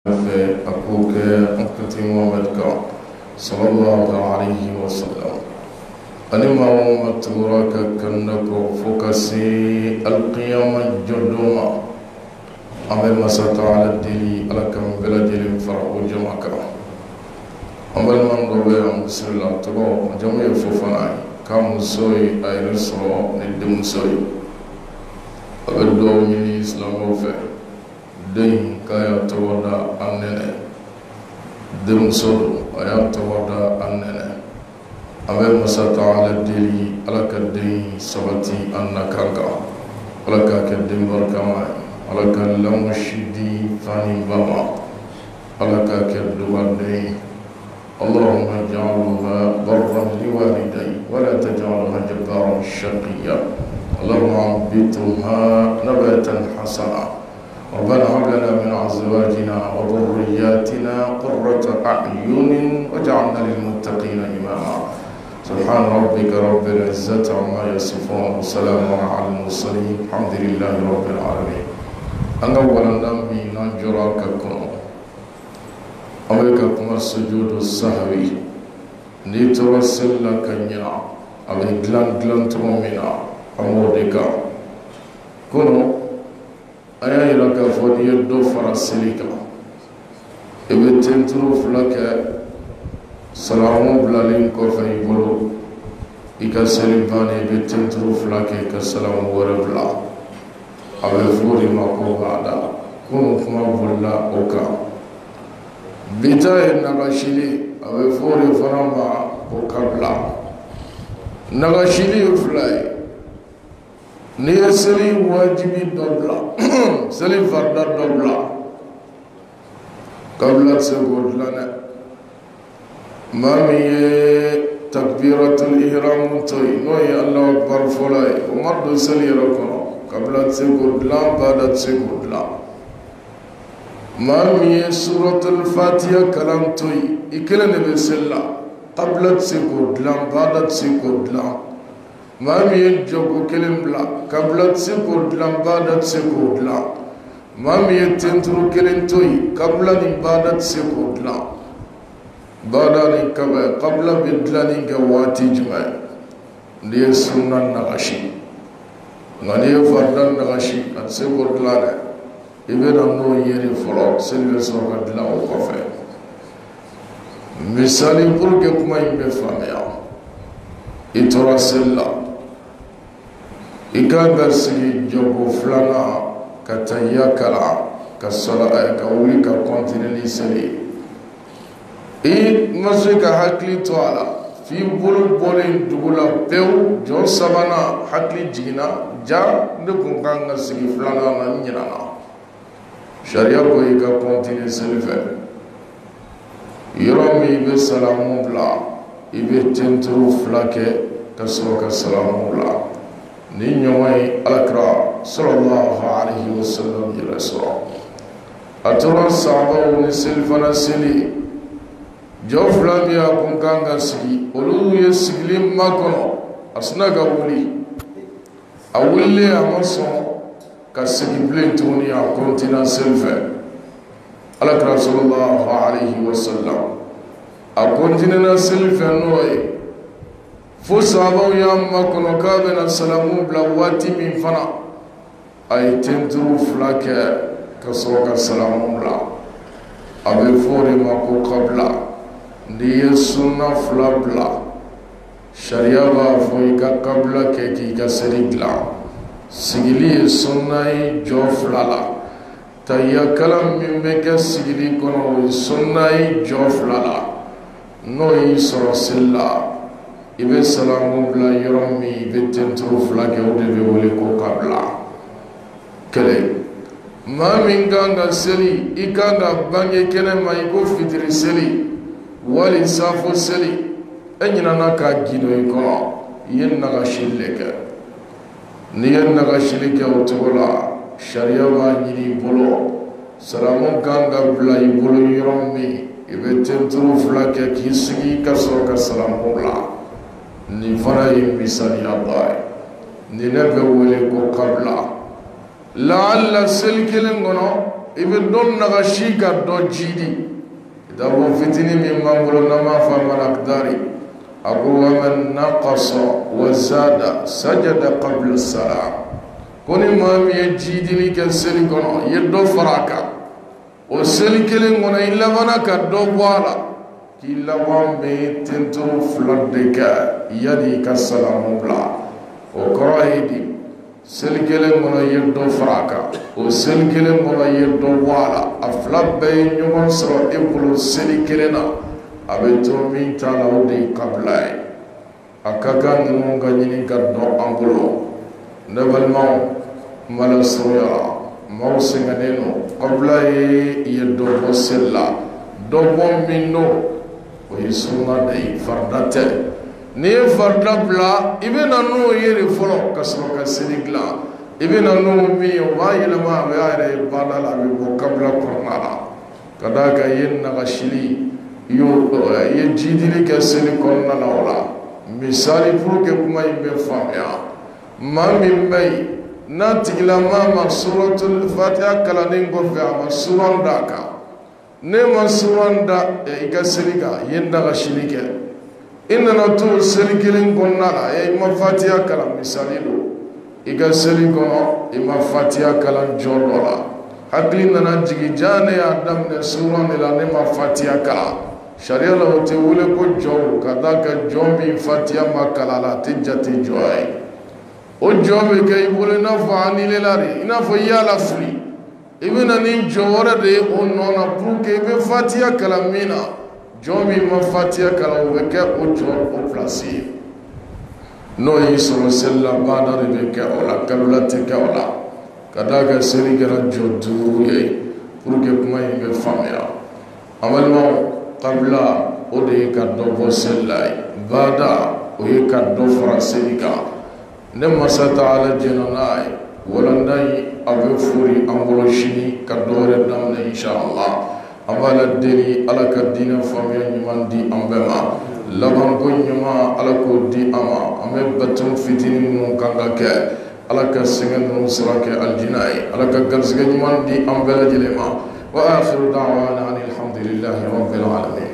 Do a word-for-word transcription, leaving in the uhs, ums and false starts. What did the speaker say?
أخوك أنكتي محمد صلى الله عليه وسلم أنما ومتوراك كنك فكسي القيامة جدوما أمر مسات على الدلي على كم بلدل فرق جمعك أمر من ربي بسم الله تبو جميع ففناي كم سوي أي رسول ندم سوي أبدو من الإسلام وفي دين كايا تودا أنني دم سود أيا تودا أنني أمر مسات على الدلي على كدين سبتي أنكانكا على كدين بركماي على كلام الشدي فاني بابا على كدواني اللهم اجعلها برا لوالدي ولا تجعلها جبارا شقيا اللهم انبتها نباتا حسنا ربنا هب لنا من ازواجنا وذرياتنا قرة اعين واجعلنا للمتقين اماما سبحان ربك رب العزة عما يصفون وسلام على المرسلين الحمد لله رب العالمين أنا ولنا من جراك كنو أمريكا كما سجود السهوي نيتوسل لك نيا أبي غلان غلان تمومنا أموديكا كنو أيا يلك فودي دو فراسيليكا إبي تنترو فلك سلامو بلالين كوفي بلو إكا سليباني إبي تنترو فلك إكا سلامو وربلا أبي فوري مكو بعدا كنو كما بلا أوكا بيتاي نغاشيلي أبي فوري فرما وكابلا نغاشيلي فلاي نيسلي واجبي دوبلا سلي فردا دوبلا قبل سيقول لنا مامي تكبيرة الإحرام توي نوي الله أكبر فلاي ومرد سلي ركنا قبل سيقول لا بعد سيقول لا مامي سورة الفاتحة كلام توي إكلن بسلا قبل سيقول لا بعد سيقول لا مامي جوكو كلم لا قبل سيقول لا بعد سيقول لا مامي تنترو كلم توي قبل بعد سيقول لا بعد كبا قبل بدلني جواتي جمع دي سنة نغشي غني فردان نغشي أتسيقول لا ibena no yeri folo selbe soka dila o kofe misali pour que kuma imbe famia itora sella ikanga sigi jogo flana kataya kala kasala ka wuli ka continue ni seli i masika hakli toala fi bulu bolin dugula pew jo sabana hakli jigina ja ne kunganga sigi flana na nyina sharia ko i ka continue seli fɛ yɔrɔ min i bɛ salamu bila i bɛ tenturu fila kɛ ka sɔrɔ ka salamu bila ni ɲɔgɔn ye alakira sallallahu alaihi wasallam yɛrɛ sɔrɔ a tora sahabaw ni selifana seli jɔ fila min a kun kan ka sigi olu ye sigili makɔnɔ a sina ka wuli a wulilen a ma sɔn ka sigi bilen tuguni a kontina selifɛ alakira sallallahu alaihi wasallam a kontinena selifɛ n'o ye fo sahabaw y'a makɔnɔ k'a bɛna salamu bila waati min fana a ye tenturu fila kɛ ka sɔrɔ ka salamu bila a bɛ fɔ o de ma ko kabila n'i ye sunna fila bila sariya b'a fɔ i ka kabila kɛ k'i ka seli dilan sigili ye sunna ye jɔ fila la tayya kalan min bɛ kɛ sigili kɔnɔ o ye sunna ye jɔ fila la n'o y'i sɔrɔ seli la i bɛ salamu bila yɔrɔ min i bɛ tenturu fila kɛ o de bɛ wele ko kabila kɛlɛ maa min kan ka seli i kan ka bange kɛnɛ ma i ko fitiri seli wali safo seli e ɲinana k'a gindo i kɔnɔ i ye nagasili de kɛ n'i ye nagasili kɛ o cogo la sariya b'a ɲini i bolo salamu kan ka bila i bolo yɔrɔ min i bɛ tenturu fila kɛ k'i sigi ka sɔrɔ ka salamu bila nin fana ye misaliya dɔ ye nin ne bɛ wele ko kabila laala seli kelen kɔnɔ ibe don naga shika do jidi dabo fitini min mangulo nama fa malakdari abu wa man naqasa wa zada sajada qabla as-salam koni mami jidi ni ke seli kono yeddo faraka o seli kelen ngona illa mana ka do wala ki lawan be tento flodde ka yadi ka salamu bla o korahidi seli kelen ngona yeddo faraka o seli kelen ngona yeddo wala afla be nyugon so ebulu seli kelena abe to min tala odi qablai akaka nunu ganyini ka do angulo nebal maw mala soya maw singaneno qablai yeddo bo sella do bo minno o yisuna dai fardate ni farda bla ibena no yere folo kasro ka seligla ibena no mi o wayla ma bayare badala bi bo qabla qur'ana kada ka yenna gashili yo ye jidili ka seli konna lawla misali pour que kuma imbe famya ma min bay natigla ma suratul fatiha kala ningo fe ama suranda ka ne ma suranda e ka seliga yenda gashili ke inna na tu seli kelen konna la e ma fatiha kala misali do iga seli kono ima fatiha kala jodola hakli nana jigi jane adam ne suran ila ne ma fatiha kala sharia la hote wule ko jow kadaka jombi fatiha makala la tijati joy o jobe kay wule na fani le lari ina fo yala fli ibina ni jowara de o nona pour que be fatiha kala mina jombi ma fatiha kala o ke o jo o place no yi solo sella bana de ke o la kabla te ke o la kadaka seri gara jodu ye pour que kuma yi be famia amalmo qabla o de ka do bo sella bada o ye ka do fraseliga ne masata ala jenanai walandai abe furi amboloshini ka dore damne inshallah amala deni ala ka dina famia nyumandi ambema laban ko nyuma ala ko di ama ame batum fitini mun kanga ke ala ka sengen mun surake aljinai ala ka garsige nyumandi ambela jelema wa akhiru da'wana alhamdulillahi rabbil alamin